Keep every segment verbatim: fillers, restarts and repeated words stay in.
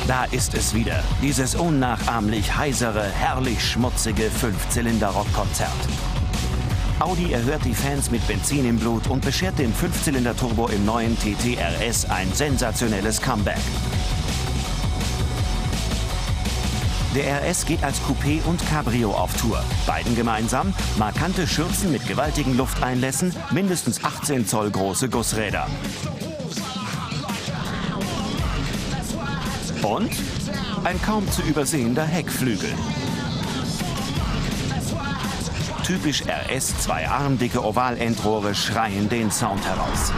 Da ist es wieder, dieses unnachahmlich heisere, herrlich schmutzige Fünfzylinder-Rockkonzert. Audi erhört die Fans mit Benzin im Blut und beschert dem Fünfzylinder-Turbo im neuen T T R S ein sensationelles Comeback. Der R S geht als Coupé und Cabrio auf Tour. Beiden gemeinsam markante Schürzen mit gewaltigen Lufteinlässen, mindestens achtzehn Zoll große Gussräder. Und ein kaum zu übersehender Heckflügel. Typisch R S, zwei armdicke Ovalendrohre schreien den Sound heraus.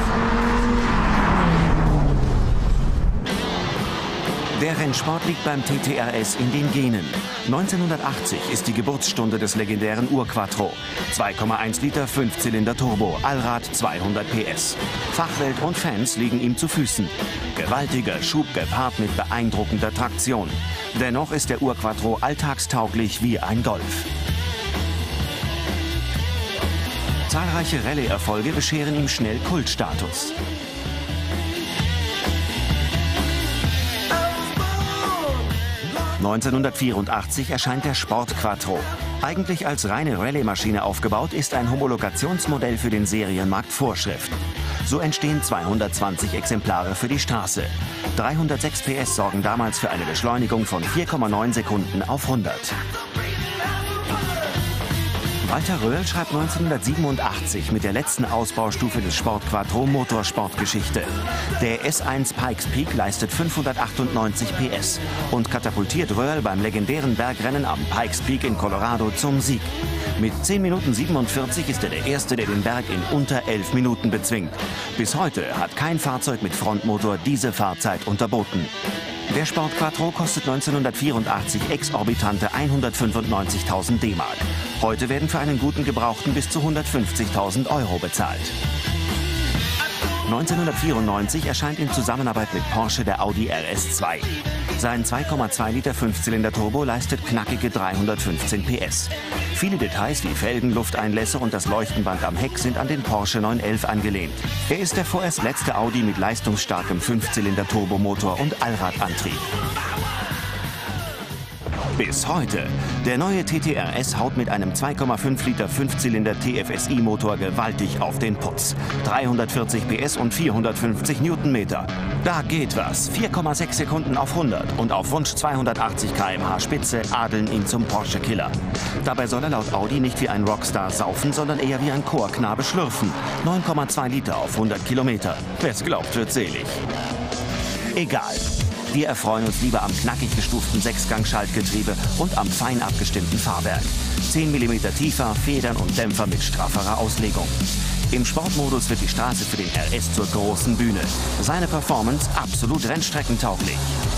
Der Rennsport liegt beim T T R S in den Genen. neunzehnhundertachtzig ist die Geburtsstunde des legendären Urquattro. zwei Komma eins Liter Fünfzylinder-Turbo, Allrad zweihundert P S. Fachwelt und Fans liegen ihm zu Füßen. Gewaltiger Schub gepaart mit beeindruckender Traktion. Dennoch ist der Urquattro alltagstauglich wie ein Golf. Zahlreiche Rallye-Erfolge bescheren ihm schnell Kultstatus. neunzehnhundertvierundachtzig erscheint der Sport Quattro. Eigentlich als reine Rallye-Maschine aufgebaut, ist ein Homologationsmodell für den Serienmarkt Vorschrift. So entstehen zweihundertzwanzig Exemplare für die Straße. dreihundertsechs P S sorgen damals für eine Beschleunigung von vier Komma neun Sekunden auf hundert. Walter Röhrl schreibt neunzehnhundertsiebenundachtzig mit der letzten Ausbaustufe des Sport Quattro Motorsportgeschichte. Der S eins Pikes Peak leistet fünfhundertachtundneunzig P S und katapultiert Röhrl beim legendären Bergrennen am Pikes Peak in Colorado zum Sieg. Mit zehn Minuten siebenundvierzig ist er der Erste, der den Berg in unter elf Minuten bezwingt. Bis heute hat kein Fahrzeug mit Frontmotor diese Fahrzeit unterboten. Der Sport Quattro kostet neunzehnhundertvierundachtzig exorbitante hundertfünfundneunzigtausend D-Mark. Heute werden für einen guten Gebrauchten bis zu hundertfünfzigtausend Euro bezahlt. neunzehnhundertvierundneunzig erscheint in Zusammenarbeit mit Porsche der Audi R S zwei. Sein zwei Komma zwei Liter Fünfzylinder-Turbo leistet knackige dreihundertfünfzehn P S. Viele Details wie Felgen, Lufteinlässe und das Leuchtenband am Heck sind an den Porsche neun elf angelehnt. Er ist der vorerst letzte Audi mit leistungsstarkem Fünfzylinder-Turbomotor und Allradantrieb. Bis heute. Der neue T T R S haut mit einem zwei Komma fünf Liter Fünfzylinder T F S I-Motor gewaltig auf den Putz. dreihundertvierzig P S und vierhundertfünfzig Newtonmeter. Da geht was. vier Komma sechs Sekunden auf hundert und auf Wunsch zweihundertachtzig Kilometer pro Stunde Spitze adeln ihn zum Porsche-Killer. Dabei soll er laut Audi nicht wie ein Rockstar saufen, sondern eher wie ein Chorknabe schlürfen. neun Komma zwei Liter auf hundert Kilometer. Wer's glaubt, wird selig. Egal. Wir erfreuen uns lieber am knackig gestuften Sechsgang-Schaltgetriebe und am fein abgestimmten Fahrwerk. zehn Millimeter tiefer, Federn und Dämpfer mit strafferer Auslegung. Im Sportmodus wird die Straße für den R S zur großen Bühne. Seine Performance absolut rennstreckentauglich.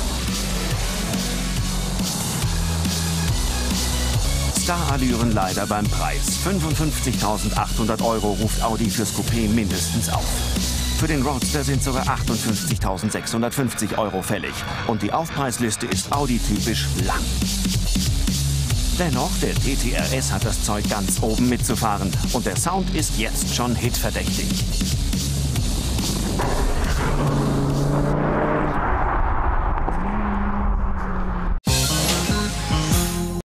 Starallüren leider beim Preis. fünfundfünfzigtausendachthundert Euro ruft Audi fürs Coupé mindestens auf. Für den Roadster sind sogar achtundfünfzigtausendsechshundertfünfzig Euro fällig. Und die Aufpreisliste ist Audi-typisch lang. Dennoch, der T T R S hat das Zeug ganz oben mitzufahren. Und der Sound ist jetzt schon hitverdächtig.